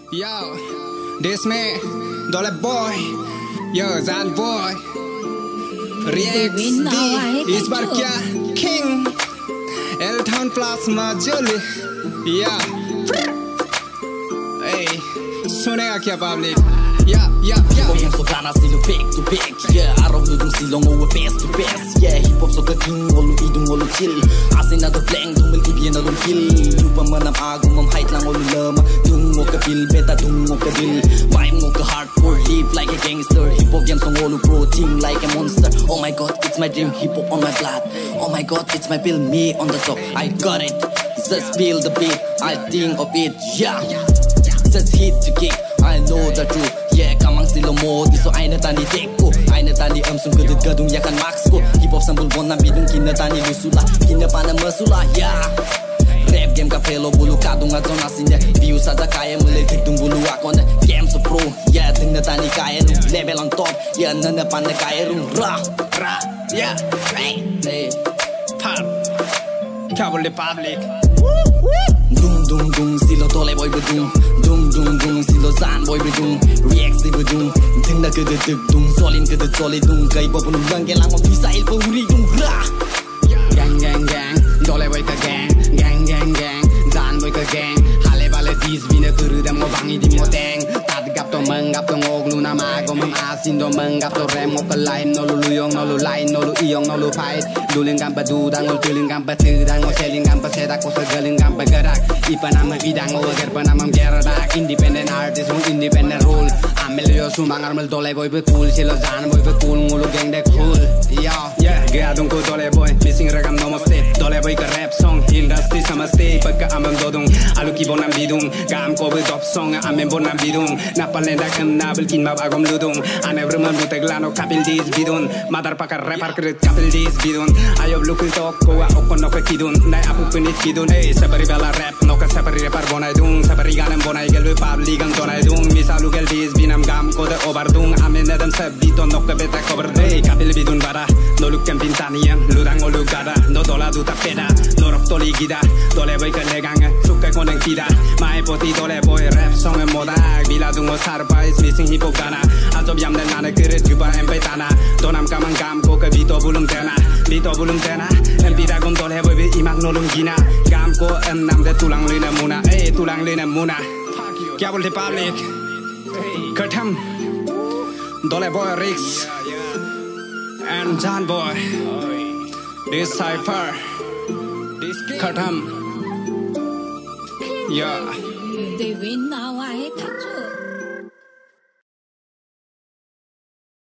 Yo, this man, Dollar Boy, yo, Zan Boy, Rex D, Isbarkia, King, L-Town Plasma Jolly, yeah. Hey, सुनेगा क्या public? Hip-hop yang so ganas silo back to back. Yeah, arab nudung silong over best to best. Yeah, hip-hop so kaking olu idung olu chill. Asin na do blank tumil ibien na dum kill. Lupa manam agum mam height lang olu lama. Dung mo ka bill, beta dung mo ka bill. Vibe mo ka hardcore, live like a gangster. Hip-hop yang song olu pro, team like a monster. Oh my god, it's my dream, hip-hop on my blood. Oh my god, it's my bill, me on the top. I got it, just feel the beat. I think of it, yeah. Just hit to kick, I know the truth. Yeah, kamang silo mo, di so ay natani teko. Ay natani sung kedut gadung yakan max ko. Hip hop sambul bon na bidung kinatani lusula. Kinapana masula, yeah. Rap game ka pelo bulu kadung a zona sinja. View sa kaya mulai hitung bulu akon. Game so pro, yeah, ding natani kaya ru. Level on top, yeah, nana pana kaya ru. Ra, yeah, hey, Pop, Kabul the public. Dung dung silo tole boy bedung. Dung silo zan boy bedung. React si bedung. Ting na kedut dung solin kedut solid dung. Kai bo punum gang gelang mo misail po uri dung ra. Gang dole boy ka gang zan boy ka gang. Hale bale dis bina kuru dam mo bangi di mo teng. Tad gap to meng gap to ngog lu na ma go mem asin do meng gap to rem mo ka line no lu luyong no lu line no lu iong no lu fight. Dulin gam pa du dang ol tulin gam pa tu dang ol selin gam pa seda ko sa galin gam pa garak. Ipa nama bidang o agar pa namam geradak. Independent artist mo independent role. Amel yo sumangar mel dole boy be cool silo zan boy be cool ngulu gang de cool. Yeah, gadung ko dole boy missing ragam namaste. Dole boy ka rap song industry samaste. Pagka amam dodong aluki bonam bidung. Gam ko be top song amem bonam bidung. Napalenda kan nabel kin mab agom ludung. Ane bruman butek lano kapil dis bidun. Madar pakar rapper kret kapil dis bidun. Ayo lukul tok ko a okon no ka kidun. Nai apu penit kidun. Hey, sabari bala rap no ka sabari rapper bonai dung. Sabari ganam bonai gelbe public gang tonai dung. Misalu gel dis binam gam ko de obardung. Amen nadam sab dito no ka beta cover day. Kapil bidun bara. No luk kan pintaniam. Ludang o lugada. No dola du tapeda. No rok toli gida. Dole boy ka legang. Suka koneng tida. Mai poti dole boy rap song moda. Bila dung o sarpa is missing hip hop gana. Ajob yam den nana keret juba empai tana. Donam kamang gam ko ka bito bulum tena. Bito bulum tena. Empira gom dole boy be imak no lum gina. Gam ko nam de tulang lina muna. Tulang lina muna. Kya bolte public? Katham. Dole boy Rex and John boy. This cipher. Katham. Yeah. They win now. I catch you.